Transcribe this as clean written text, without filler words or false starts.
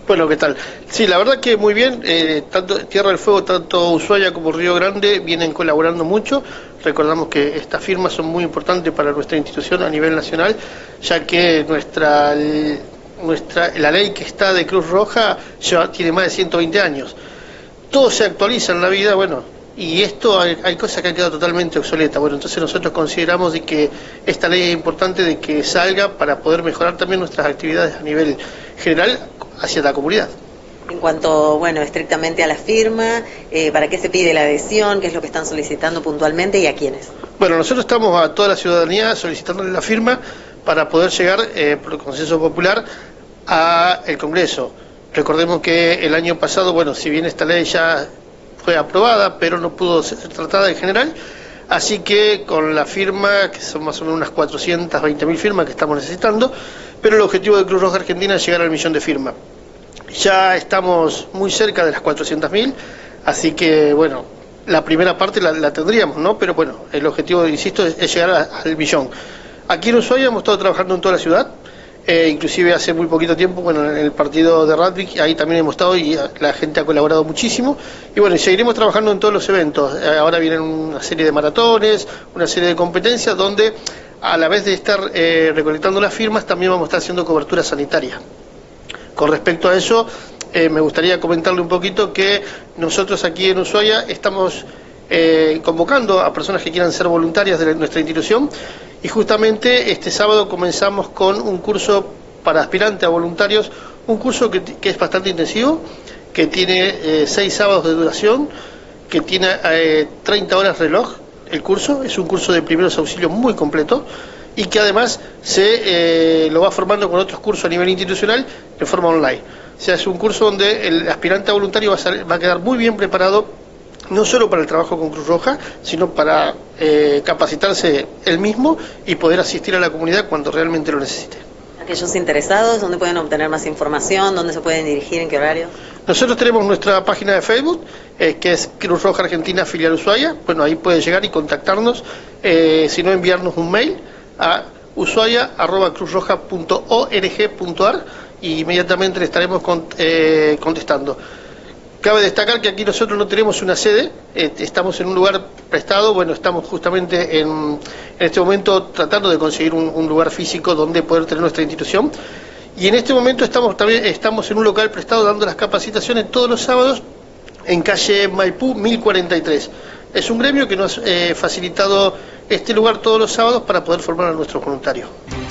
Bueno, ¿qué tal? Sí, la verdad que muy bien, tanto Tierra del Fuego, tanto Ushuaia como Río Grande vienen colaborando mucho. Recordamos que estas firmas son muy importantes para nuestra institución a nivel nacional, ya que la ley que está de Cruz Roja tiene más de 120 años. Todo se actualiza en la vida, bueno, y esto hay cosas que han quedado totalmente obsoletas. Bueno, entonces nosotros consideramos de que esta ley es importante de que salga para poder mejorar también nuestras actividades a nivel general hacia la comunidad. En cuanto, bueno, estrictamente a la firma, ¿para qué se pide la adhesión? ¿Qué es lo que están solicitando puntualmente y a quiénes? Bueno, nosotros estamos a toda la ciudadanía solicitándole la firma para poder llegar, por consenso popular, al Congreso. Recordemos que el año pasado, bueno, si bien esta ley ya fue aprobada, pero no pudo ser tratada en general, así que con la firma, que son más o menos unas 420.000 firmas que estamos necesitando, pero el objetivo de Cruz Roja Argentina es llegar al 1.000.000 de firmas. Ya estamos muy cerca de las 400.000, así que, bueno, la primera parte la tendríamos, ¿no? Pero bueno, el objetivo, insisto, es llegar al 1.000.000. Aquí en Ushuaia hemos estado trabajando en toda la ciudad, inclusive hace muy poquito tiempo, bueno, en el partido de rugby, ahí también hemos estado y la gente ha colaborado muchísimo. Y bueno, y seguiremos trabajando en todos los eventos. Ahora vienen una serie de maratones, una serie de competencias donde, a la vez de estar recolectando las firmas, también vamos a estar haciendo cobertura sanitaria. Con respecto a eso, me gustaría comentarle un poquito que nosotros aquí en Ushuaia estamos convocando a personas que quieran ser voluntarias de nuestra institución, y justamente este sábado comenzamos con un curso para aspirantes a voluntarios, un curso que es bastante intensivo, que tiene 6 sábados de duración, que tiene 30 horas reloj. El curso es un curso de primeros auxilios muy completo y que además se lo va formando con otros cursos a nivel institucional de forma online. O sea, es un curso donde el aspirante a voluntario va a quedar muy bien preparado, no solo para el trabajo con Cruz Roja, sino para capacitarse él mismo y poder asistir a la comunidad cuando realmente lo necesite. Aquellos interesados, ¿dónde pueden obtener más información? ¿Dónde se pueden dirigir? ¿En qué horario? Nosotros tenemos nuestra página de Facebook, que es Cruz Roja Argentina Filial Ushuaia. Bueno, ahí puede llegar y contactarnos, si no, enviarnos un mail a ushuaia@cruzroja.org.ar y inmediatamente le estaremos contestando. Cabe destacar que aquí nosotros no tenemos una sede, estamos en un lugar prestado. Bueno, estamos justamente en este momento tratando de conseguir un lugar físico donde poder tener nuestra institución, y en este momento estamos en un local prestado dando las capacitaciones todos los sábados en calle Maipú 1043. Es un gremio que nos ha facilitado este lugar todos los sábados para poder formar a nuestros voluntarios.